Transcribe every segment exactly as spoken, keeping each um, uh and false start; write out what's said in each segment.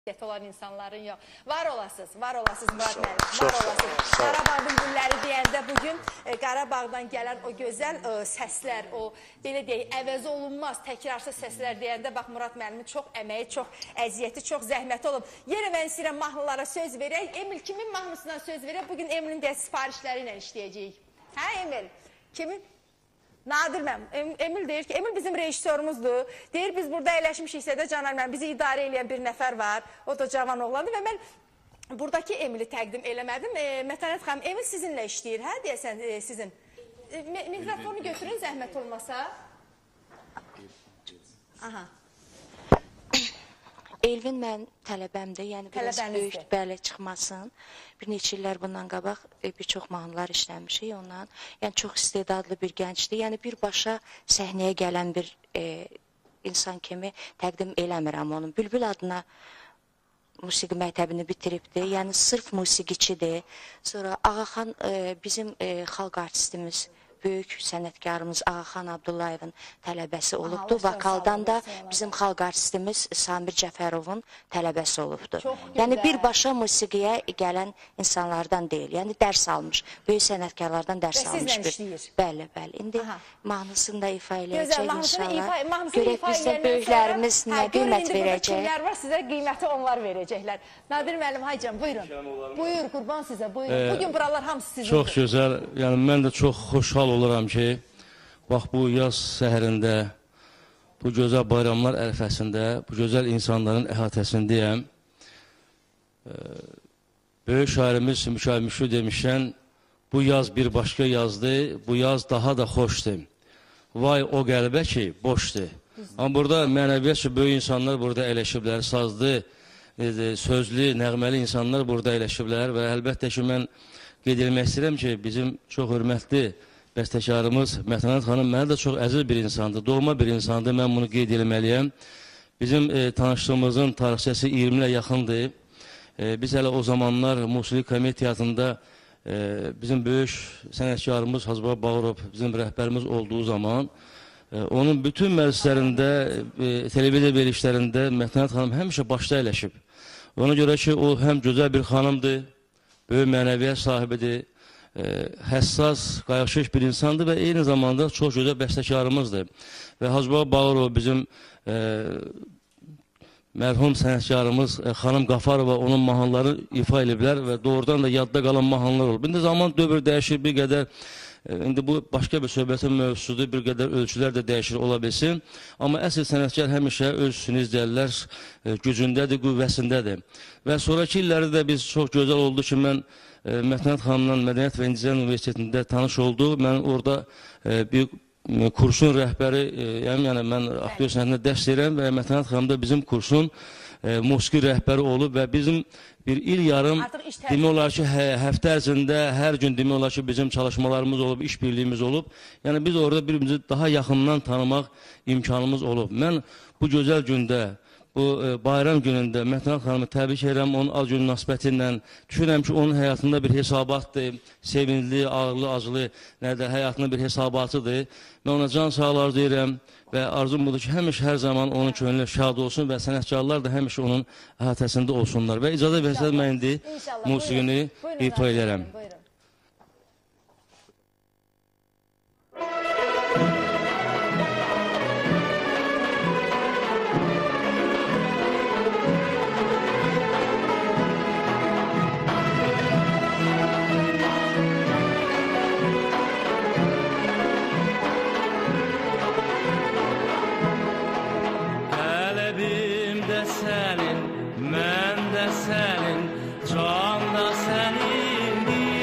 olan insanların yox. Var olasınız, var olasınız Murad müəllim, var olasınız. Qarabağın günləri deyəndə bugün e, Qarabağdan gələn o gözəl e, səslər, o belə deyək, əvəzi olunmaz, təkrarsız səslər deyəndə bax Murad müəllimin çox əməyi, çox əziyyəti, çox zəhməti olub. Yenə mən istəyirəm mahnılara söz verək. Emil kimin mahnısından söz verək? Bugün Emilin deyək sifarişləri ilə işləyəcəyik. Hə Emil? Kimin? Nadir mənim. Emil deyir ki, Emil bizim rejissorumuzdur. Deyir, biz burada əyləşmişiksə də Canan mənim, bizi idarə edən bir nəfər var. O da cavan oğlandır və mən buradakı Emili təqdim eləmədim. E, Mətanət xanım, Emil sizinlə işləyir, hə deyəsən e, sizin. E, mikrofonu götürün, zəhmət olmasa. Aha. Elvin mən tələbəmdir, yəni biraz böyük bələ çıxmasın. Bir neçə illər bundan qabaq e, bir çox mahnılar işləmişik ondan. Yəni çox istedadlı bir gəncdir. Yəni birbaşa səhnəyə gələn bir e, insan kimi təqdim eləmirəm onun. Bülbül adına musiqi məktəbini bitiribdir. Yəni sırf musiqiçidir. Sonra Ağaxan e, bizim e, xalq artistimiz, böyük sənətkarımız Ağaxan Abdullayevin tələbəsi olubdur. Vokaldan da bizim xalq artistimiz Samir Cəfərovun tələbəsi olubdur. Yəni birbaşa musiqiyə gələn insanlardan deyil. Yəni dərs almış, böyük sənətkarlardan dərs almış. Və sizlə işləyir? Bəli, bəli. İndi mahnısını da ifa eləyəcək inşallah. Görək bizdə böyüklərimiz nə qiymət verəcək. Kimlər var, sizə qiyməti onlar verəcəklər. Nadir müəllim, haycan, buyurun. Buyur, qurban sizə, buyurun. Bugün buralar hamısı sizindir. Çox gözəl, yəni mən də çox xoşhal oluram ki, bax bu yaz səhərində, bu gözəl bayramlar ərəfəsində, bu gözəl insanların əhatəsindəyəm. Böyük şairimiz Mikail Müşfiq demişkən, bu yaz bir başqa yazdı, bu yaz daha da xoşdur. Vay o qəlbə ki, boşdur. Amma burada mənəviyyat ki, böyük insanlar burada əyləşiblər, sazlı, sözlü, nəğməli insanlar burada əyləşiblər və əlbəttə ki, mən qeyd edilmək istəyirəm ki, bizim çox hörmətli bəstəkarımız Mətanət xanım mənə də çox əziz bir insandır, doğma bir insandır, mən bunu qeyd etməliyəm. Bizim e, tanışlığımızın tarixçəsi iyirmi ilə yaxındır. E, biz hələ o zamanlar Musiqi Komediya Teatrında e, bizim böyük sənətkarımız Hacı Bağırov, bizim rəhbərimiz olduğu zaman e, onun bütün məclislərində, e, televiziya verilişlərində Mətanət xanım həmişə başda əyləşib. Ona görə ki, o həm gözəl bir xanımdır, böyük mənəviyyat sahibidir, e, həssas, qayğışış bir insandır və eyni zamanda çox gözəl bəstəkarımızdır. Və Hacı Bağırov bizim e, mərhum sənətkarımız e, xanım Qafarova onun mahnıları ifa ediblər və doğrudan da yadda qalan mahnılar olub. İndi zaman dövr dəyişir bir qədər, e, indi bu başqa bir söhbətin mövzusudur, bir qədər ölçülər də dəyişir ola bilsin. Amma əsl sənətkar həmişə ölçüsünü izləyirlər, e, gücündədir, qüvvəsindədir. Və sonraki illərdə də biz çox gözəl oldu ki, mən e, Mətanət xanımla Mədəniyyət və İncəsənət Universitetində tanış olduq. Mən orada e, bir kursun rəhbəri, e, yəni, yəni mən aktyor sənətində dərs verirəm və Mətanət xanım da bizim kursun e, musiqi rəhbəri olub və bizim bir il yarım demək olar ki, hə, həftə ərzində hər gün demək olar ki, bizim çalışmalarımız olub, işbirliyimiz olub. Yəni biz orada birimizi daha yaxından tanımaq imkanımız olub. Mən bu gözəl gündə, bu e, bayram günündə Mətanət xanımı təbrik edirəm, onun az gün münasibəti ilə. Düşünürəm ki, onun həyatında bir hesabatdır, sevinçli, ağırlı, acılı, nədə həyatında bir hesabatıdır. Mən ona can sağlar deyirəm və arzum budur ki, həmişə hər zaman onun könlü şad olsun və sənətkarlar da həmişə onun əhatəsində olsunlar. Və icazə versəz mən indi musiqini ifa edərəm. Sənin, mən də sənin, can da sənindir.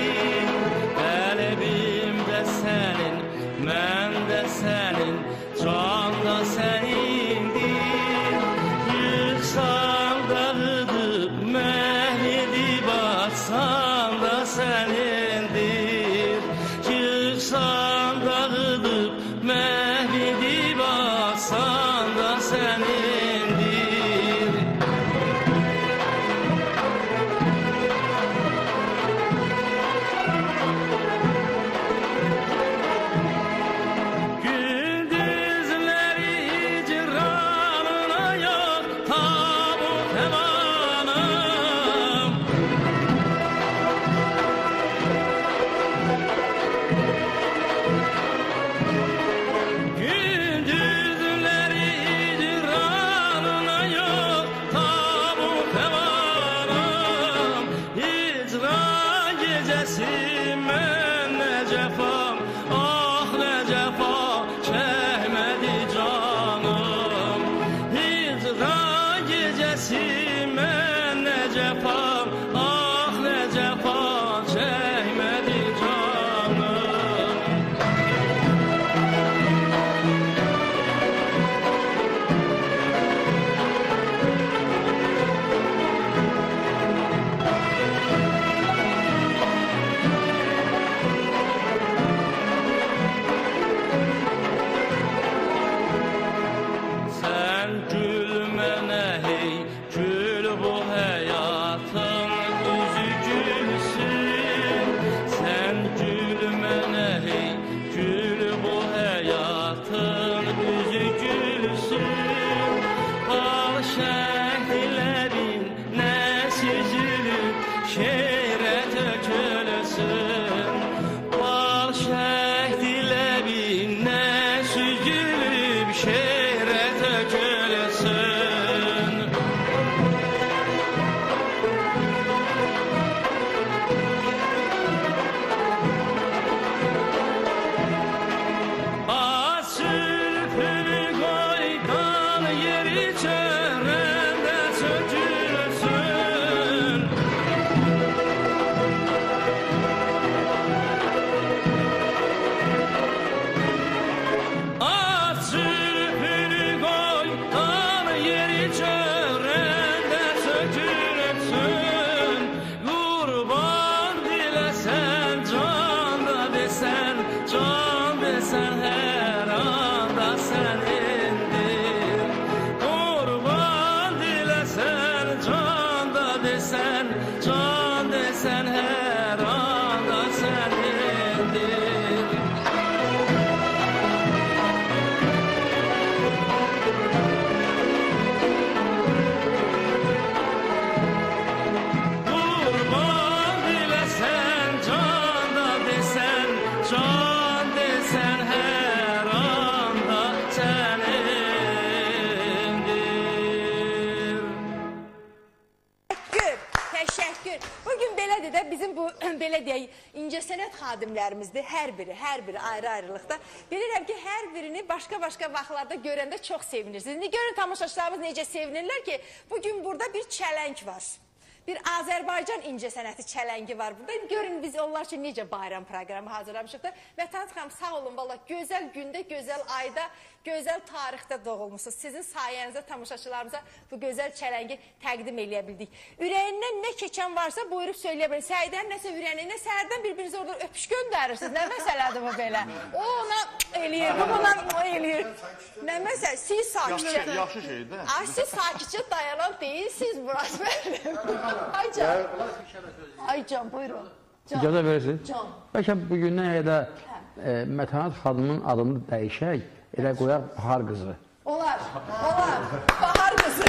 Təşəkkür. Bugün belədir də bizim bu belə deyək incəsənət xadimlərimizdir. Hər biri, hər biri ayrı-ayrılıqda. Bilirəm ki, hər birini başqa-başqa vaxtlarda görəndə çox sevinirsiniz. İndi görün tamaşaçılarımız necə sevinirlər ki, bugün burada bir çələng var. Bir Azərbaycan incəsənəti çələngi var burada. Görün biz onlar üçün necə bayram proqramı hazırlamışıq da. Mətanət xanım sağ olun valla. Gözəl gündə, gözəl ayda, gözəl tarixdə doğulmuşsunuz. Sizin sayənizdə tamaşaçılarımıza bu gözəl çələngi təqdim eləyə bildik. Ürəyindən nə keçən varsa buyurub söyləyə bilin. Səhərdən nəsə ürəyinə, səhərdən bir-birinizi orada öpüş göndərirsiniz. Nə məsələdir bu belə? O ona eləyir, bu buna o eləyir. Nə məsələ? Siz sakitcə. Yaxşı şeydir. Ay, siz sakitcə dayanan deyilsiniz Murat müəllim. Ay can. Ay can, buyurun. İcazə verirsiniz? Can. Bəlkə bugündən elə e, Mətanət xanımın adını dəyişək, elə qoyaq Bahar qızı. Olar, olar. Bahar qızı.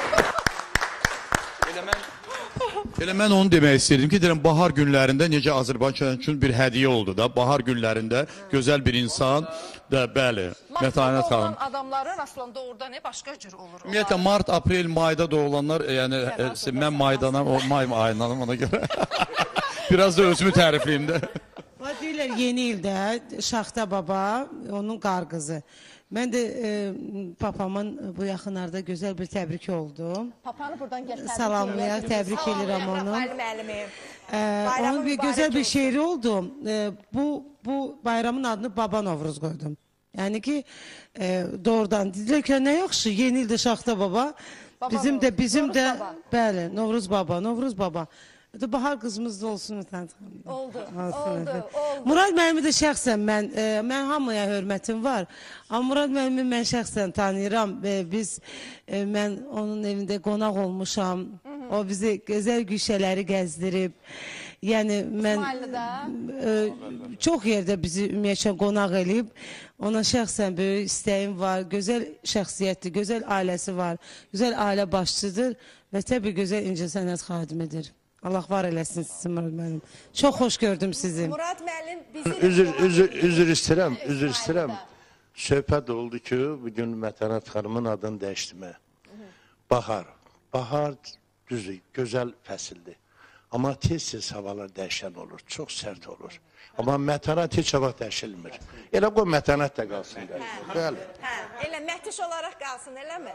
Elə mən, elə mən onu demək istəyirdim ki, deyirəm, bahar günlərində necə Azərbaycan üçün bir hədiyyə oldu da, bahar günlərində gözəl bir insan da, bəli, Mətanət xanım. Martda adamların aslında orada ne başqa cür olur. Ümumiyyətlə, mart, aprel, mayda doğulanlar, yəni e, mən maydanam, o may ayındanam ona görə. Biraz da özümü tərifləyim də. Deyirlər, yeni ildə Şaxta baba, onun qarqızı. Mən də e, papamın bu yaxınlarda gözəl bir təbriki oldu. Papanı buradan gəl təbrik Salamlayaq, təbrik edirəm onu. Ee, onun bir gözəl bir şeiri oldu. E, bu, bu bayramın adını Baba Novruz qoydum. Yəni ki, e, doğrudan dedilər ki, nə yaxşı, yeni ildə Şaxta baba. Baba bizim də, bizim Novruz də, baba. bəli, Novruz baba, Novruz baba. Bahar qızımız da olsun. Oldu, oldu, oldu. Murad müəllimi də şəxsən mən, e, mən hamıya hörmətim var. Amma Murad müəllimi mən şəxsən tanıyıram. E, biz, e, mən onun evində qonaq olmuşam. Hı -hı. O bizi gözəl güşələri gəzdirib. Yəni mən e, çox yerdə bizi ümumiyyətlə qonaq eləyib. Ona şəxsən böyük istəyim var. Gözəl şəxsiyyətli, gözəl ailəsi var. Gözəl ailə başçıdır və təbii gözəl incəsənət xadimidir. Allah var eləsin sizin Murad müəllim. Çox xoş gördüm sizi. Murad müəllim bizi... Üzr, üzr, üzr istəyirəm, üzr istəyirəm. Söhbət oldu ki, bugün Mətanət xanımın adını dəyişdirmə. Bahar. Bahar düzdür, gözəl fəsildir. Amma tez-tez havalar dəyişən olur, çox sərt olur. Amma Mətanət heç hava dəyişilmir. Elə qoy Mətanət də qalsın. Bəli. Hə, elə mətiş olaraq qalsın, eləmi?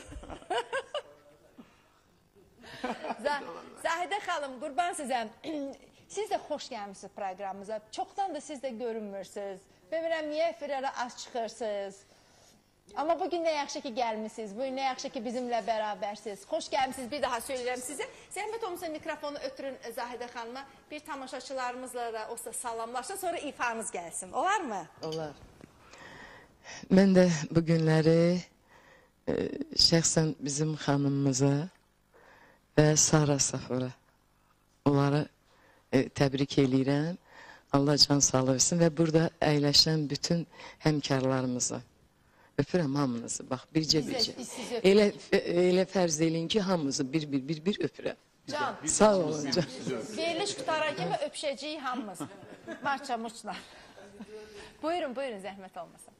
Zahidə xanım, qurban sizə, siz də xoş gəlmişsiniz proqramımıza. Çoxdan da siz də görünmürsünüz. Bilmirəm, niyə efirlərə az çıxırsınız. Amma bugün nə yaxşı ki gəlmişsiniz, bugün nə yaxşı ki bizimlə bərabərsiniz. Xoş gəlmişsiniz, bir daha söyləyirəm sizə. Zəhmət olmasa mikrofonu ötürün Zahidə xanıma. Bir tamaşaçılarımızla da olsa salamlaşın, sonra ifanız gəlsin. Olar mı? Olar. Mən də bu günləri e, şəxsən bizim xanımımıza və Sara Safura onları e, təbrik eləyirəm. Allah can sağlığı versin və burada əyləşən bütün həmkarlarımızı öpürəm hamınızı. Bax, bircə-bircə. Elə, elə fərz eləyin ki, hamınızı bir-bir bir-bir öpürəm. Can. Sağ olun can. Veriliş qutaran kimi öpüşəcəyik hamımız. Marça murçla. Buyurun, buyurun, zəhmət olmasın.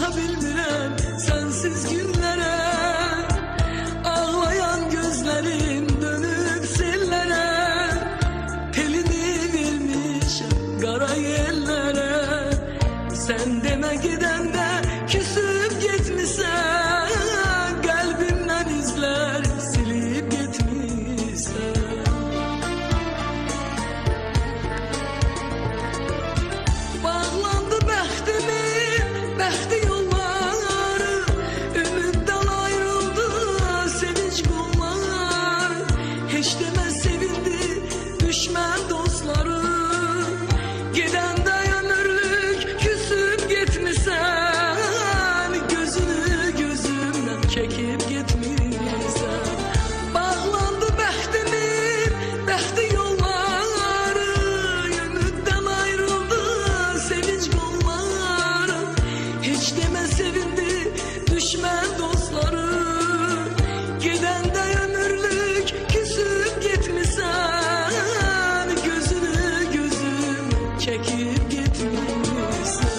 Baka bilmirəm sensiz günlərə, ağlayan gözlərim dönüb sellərə, pelini vermişəm qara yerlərə. Sen demə gedəndə küsüb getmisən, qəlbimdən izlər silib getmisən. Bağlandı bəxtimin, bəxti yolları, ümiddən ayrıldı sevinç qolları. Heç demə sevindi düşmən dostları, gedəndə ömürlük küsüb getmisən, gözünü gözümdən çəkib getmisən. Bağlandı bəxtimin, bəxti yolları, ümiddən ayrıldı sevinç qolları. Heç demə sevindi düşmən dostları, gedəndə ömürlük küsüb getmisən, gözünü gözüm çəkib getmisən.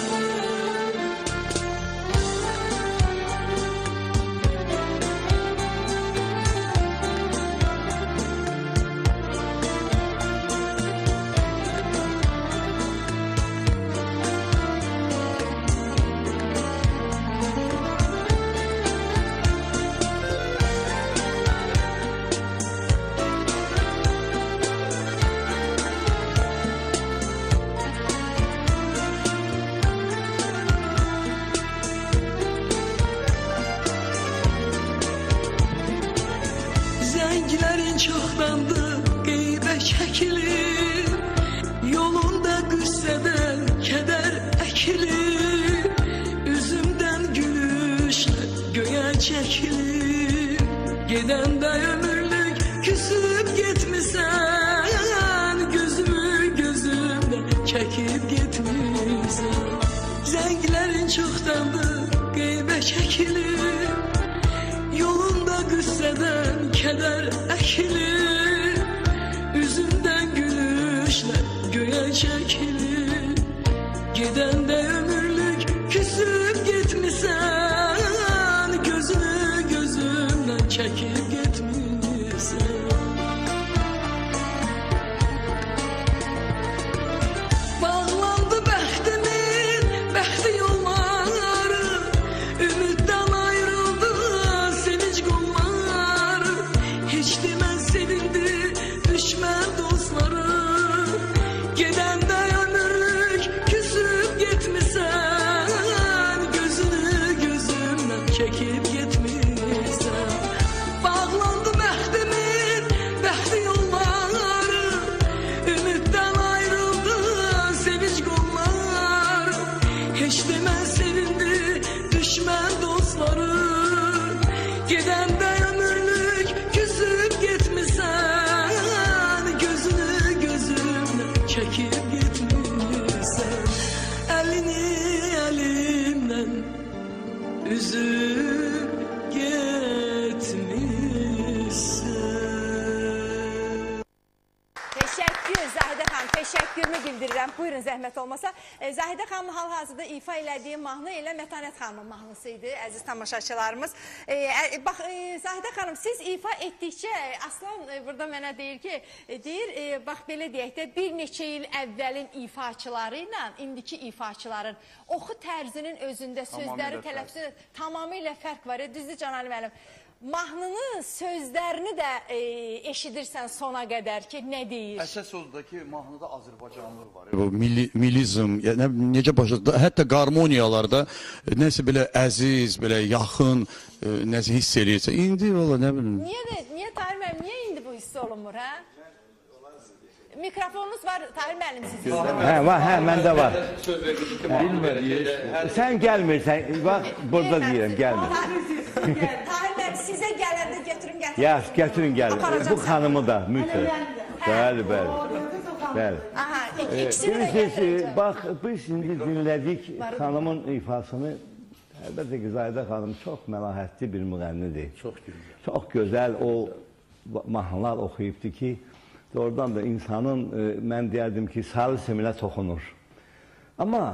Zənglərin çoxdandı qeybə çəkilir, yolunda qüssədən kədər əkilir, üzümdən gülüşlə göyə çəkilir. Gedəndə ömürlük küsüb getmisən, gözümü gözümdən çəkib getmisən. Zənglərin çoxdandı qeybə çəkilir, yolunda qüssədən kədər əkilir, üzündən gülüşlə göyə çəkilir. Gedəndə ömürlük küsüb getmisən, gözünü gözümdən çəkib getmisən. Bağlandı bəxtimin, bəxti yolları, ümiddən ayrıldı sevinç qolları. Heç demə sevindi düşmən dostları, gedəndə ömürlük küsüb getmisən, gözünü gözümdən çəkib getmisən. Bağlandı bəxtimin, bəxti yolları, ümiddən ayrıldı sevinç qolları. Heç demə sevindi düşmən dostları, gedəndə ömürlük küsüb getmisən, gözünü gözümdən çəkib getmisən. Əlini əlimdən üzüb getmisən. Teşekkür Zahidə xanım, teşekkürümü bildirirəm. Buyurun zəhmət olmasa. E, Zahidə xanım hal-hazırda ifa elədiyi mahnı elə Mətanət xanımın mahnısı idi, əziz tamaşaçılarımız. E, e, bax, e, Zahidə xanım, siz ifa etdikcə, Aslan e, burada mənə deyir ki, e, deyir, e, bax belə deyək də, bir neçə il əvvəlin ifaçıları ilə indiki ifaçıların oxu tərzinin özündə, sözləri, tələffüzü tamamilə fərq var. E, düzdür Canali müəllim? Mahnının sözlərini də e, eşidirsən sona qədər ki, nə deyir? Əsas oldakı mahnıda Azərbaycanlıq var. Bu milli, millizm, yəni, necə başladı? Hətta qarmoniyalarda nəsə belə əziz, belə yaxın, e, nəsə hiss eləyirsən. İndi valla nə bilim. Niyə də, niyə Tahir müəllim, niyə indi bu hiss olunmur, hə? Mikrofonunuz var Tahir müəllim sizin. Hə, var, hə, məndə var. Bilmir. Sən gəlmirsən, bax, burada deyirəm, gəlmir. Tahir müəllim, sizə gələndə götürün gətirin. Ya, gətirin gəlin. Bu xanımı da mütləq. Bəli, bəli. Bəli. Aha, ikisini də Bilirsiniz, gətirin. bax, biz şimdi dinlədik xanımın ifasını. Əlbəttə ki, Zahidə xanım çox məlahətli bir müğənnidir. Çox gözəl. Çox gözəl o mahnılar oxuyubdu ki, doğrudan da insanın, mən deyərdim ki, sarı seminə toxunur. Amma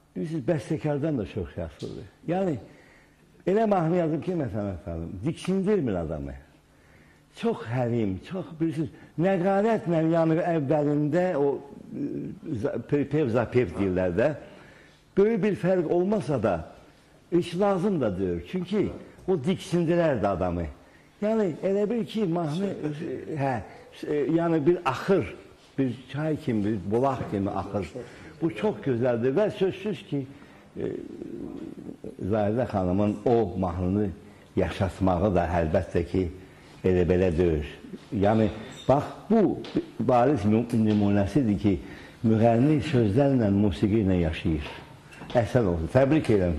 bilirsiniz, bəstəkardan da çox yaxşıdır. Yəni, elə mahnı yazıb ki, məsələn, xanım, diksindirmir adamı. Çox həlim, çox, bilirsiniz, nəqarətlə, yəni əvvəlində o pev-zapev deyirlər də, böyük bir fərq olmasa da, iş lazım da deyir. Çünki o diksindirərdi adamı. Yəni, elə bir ki, mahnı, hə, yəni bir axır, bir çay kimi, bir bulaq kimi axır. Bu çox gözəldir və sözsüz ki, e, Zahidə xanımın o mahnını yaşatmağı da əlbəttə ki, elə belə deyir. Yəni, bax, bu bariz nümunəsidir ki, müğənni sözlərlə, musiqi ilə yaşayır. Əhsən olsun. Təbrik edirəm.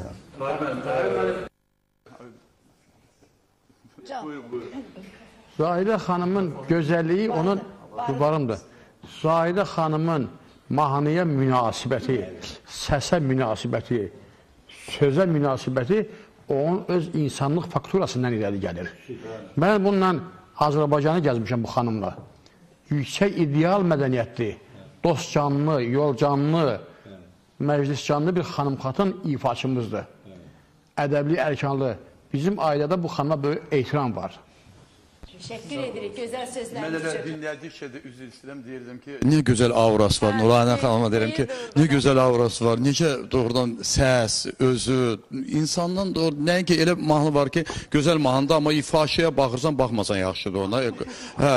Zahidə xanımın gözəlliyi onun dubarımdır. Zahidə xanımın mahnıya münasibəti, səsə münasibəti, sözə münasibəti onun öz insanlıq fakturasından irəli gəlir. Mən bununla Azərbaycanı gəzmişəm bu xanımla. Yüksək ideal mədəniyyətli, dost canlı, yol canlı, məclis canlı bir xanım xatın ifaçımızdır. Ədəbli, ərkanlı. Bizim ailədə bu xanıma böyük ehtiram var. Təşəkkür edirik, gözəl sözləriniz Mən üçün. elə dinlədikcə də üzr istəyirəm, deyirdim ki, nə gözəl aurası var, Nurayna xanıma deyirəm ki, nə gözəl aurası var, necə doğrudan səs, özü, insandan doğru, nəinki elə mahnı var ki, gözəl mahnıda, amma ifaçəyə baxırsan, baxmasan yaxşıdır ona. Hə,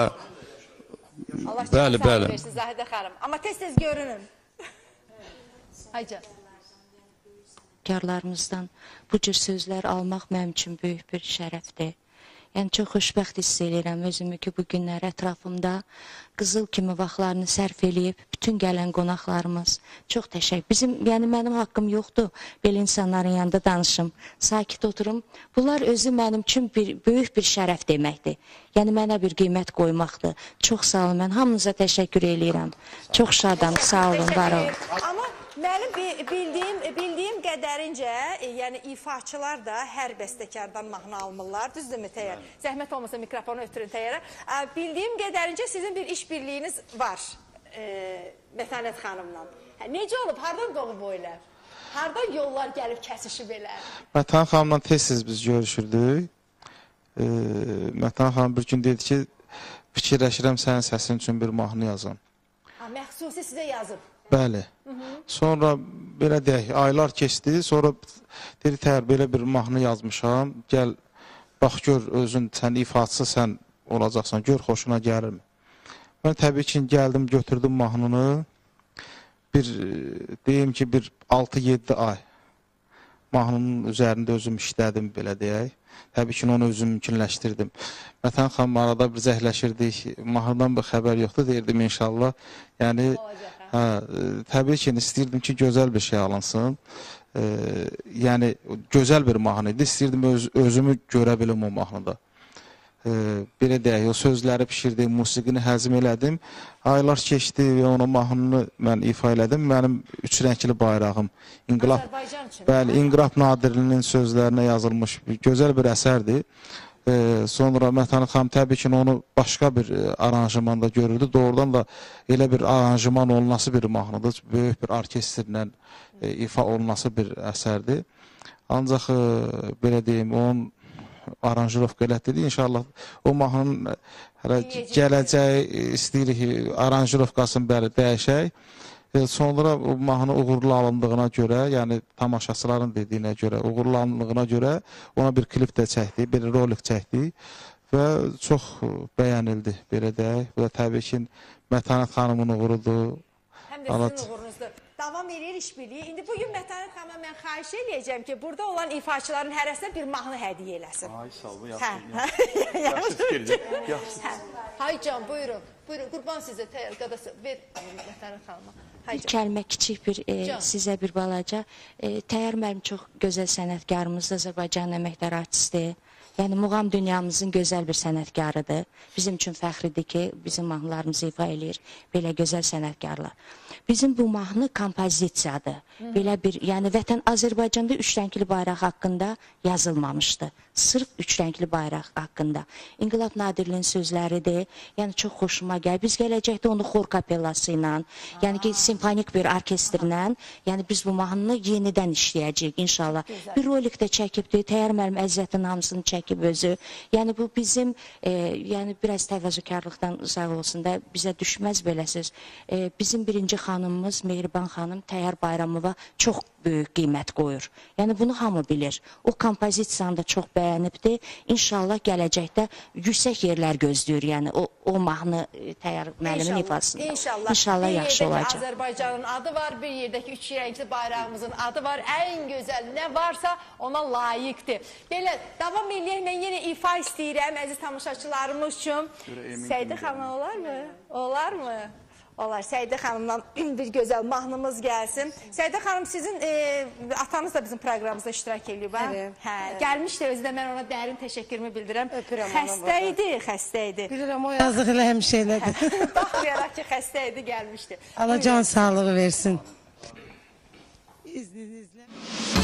Allah bəli, sağ bəli. versin Zahidə xanım. Amma tez-tez görünün. Haycan. Karlarımızdan bu cür sözlər almaq mənim üçün böyük bir şərəfdir. Yəni, çox xoşbəxt hiss edirəm özümü ki, bu günlər ətrafımda qızıl kimi vaxtlarını sərf eləyib, bütün gələn qonaqlarımız çox təşəkkür. Bizim, yəni mənim haqqım yoxdur, belə insanların yanında danışım, sakit oturum. Bunlar özü mənim üçün bir, böyük bir şərəf deməkdir. Yəni, mənə bir qiymət qoymaqdır. Çox sağ olun, mən hamınıza təşəkkür eləyirəm. Çox şadam, sağ olun, var olun. Amma mənim bildiyim, bildiyim qədərincə, yəni ifaçılar da hər bəstəkardan mahnı almırlar, düzdürmü Təyyar? Zəhmət olmasa mikrofonu ötürün Təyyara. Bildiyim qədərincə sizin bir iş birliyiniz var e, Mətanət xanımla. Hə, necə olub, hardan doğub o elə? Hardan yollar gəlib kəsişib elə? Mətanət xanımla tez-tez biz görüşürdük. E, Mətanət xanım bir gün dedi ki, fikirləşirəm sənin səsin üçün bir mahnı yazam. Ha, məxsusi sizə yazıb? Bəli. Sonra belə deyək, aylar keçdi, sonra dedi, Təyyar, belə bir mahnı yazmışam, gəl, bax, gör, özün, sən ifaçısı, sən olacaqsan, gör, xoşuna gəlirmi? Mən təbii ki, gəldim, götürdüm mahnını, bir, deyim ki, bir altı yeddi ay mahnının üzərində özüm işlədim, belə deyək. Təbii ki, onu özüm mümkünləşdirdim. Mətan xanım arada bir zəhləşirdik, mahnıdan bir xəbər yoxdur, deyirdim inşallah. Yəni, hə, təbii ki, istəyirdim ki, gözəl bir şey alınsın. E, yəni, gözəl bir mahnı idi. İstəyirdim öz, özümü görə bilim o mahnıda. E, belə deyək, o sözləri pişirdim, musiqini həzm elədim. Aylar keçdi və ona mahnını mən ifa elədim. Mənim üç rəngli bayrağım. İnqilab, bəli, İnqilab Nadirlinin sözlərinə yazılmış bir, gözəl bir əsərdir. Ee, sonra Mətanət xanım təbii ki, onu başqa bir e, aranjmanda görürdü. Doğrudan da elə bir aranjman olunası bir mahnıdır. Böyük bir orkestrlə e, ifa olunası bir əsərdir. Ancaq e, belə deyim, onun aranjirovka elətdirdi. İnşallah o mahnının hələ gələcəyi istəyirik, aranjirovkasını bəli dəyişək. E, sonra o mahnı uğurlu alındığına görə, yəni tamaşaçıların dediyinə görə, uğurlu alındığına görə ona bir klip də çəkdik, bir rolik çəkdik və çox bəyənildi, belə deyək. Bu da təbii ki, Mətanət xanımın uğurudur. Həm də sizin uğurunuzdur. Davam edir işbirliyi. İndi bugün Mətanət xanıma mən xahiş eləyəcəm ki, burada olan ifaçıların hərəsinə bir mahnı hədiyyə eləsin. Ay, sağ olun, yaxşı. Yaxşı fikirdir. Haycan, buyurun. Buyurun, qurban sizə, Təyyar, qadası, ver Mətanət xanıma. Bir kəlmə, kiçik bir, e, sizə bir balaca. E, Təyyar mənim çox gözəl sənətkarımızdır, Azərbaycan əməkdar artisti. Yəni muğam dünyamızın gözəl bir sənətkarıdır. Bizim üçün fəxridir ki, bizim mahnılarımızı ifa eləyir belə gözəl sənətkarlar. Bizim bu mahnı kompozisiyadır. Belə bir, yəni vətən Azərbaycanda üç rəngli bayraq haqqında yazılmamışdı. Sırf üç rəngli bayraq haqqında. İnqilab Nadirlinin sözləridir. Yəni çox xoşuma gəlir. Biz gələcəkdə onu xor kapellası ilə, yəni ki, simfonik bir orkestrlə, yəni biz bu mahnını yenidən işləyəcəyik inşallah. Bir rolik də çəkibdir, Təyyar müəllim əziyyətin hamısını çəkib özü. Yəni bu bizim, e, yəni biraz təvazökarlıqdan uzaq olsun da bizə düşməz belə söz. E, bizim birinci xanımımız Mehriban xanım Təyyar Bayramova çox böyük qiymət qoyur. Yəni bunu hamı bilir. O kompozisiyanı da çox bəyənibdir. İnşallah gələcəkdə yüksək yerlər gözləyir. Yəni o, o mahnı Təyyar müəllimin ifasında. İnşallah. İnşallah bir yaxşı olacaq. Azərbaycanın adı var, bir yerdəki üç rəngli bayrağımızın adı var. Ən gözəl nə varsa ona layiqdir. Belə davam eləyək, mən yenə ifa istəyirəm əziz tamaşaçılarımız üçün. Səidə xanım olarmı? Olarmı? Olar. Səidə xanımdan bir gözəl mahnımız gəlsin. Səidə xanım, sizin e, atanız da bizim proqramımızda iştirak edib, hə? Hə, gəlmişdi özü də, mən ona dərin təşəkkürümü bildirəm. Öpürəm onu. Xəstə idi, xəstə idi. Bilirəm, o yazıq elə həmişə elədir. Baxmayaraq ki, xəstə idi, gəlmişdi. Allah can sağlığı versin. İzninizlə.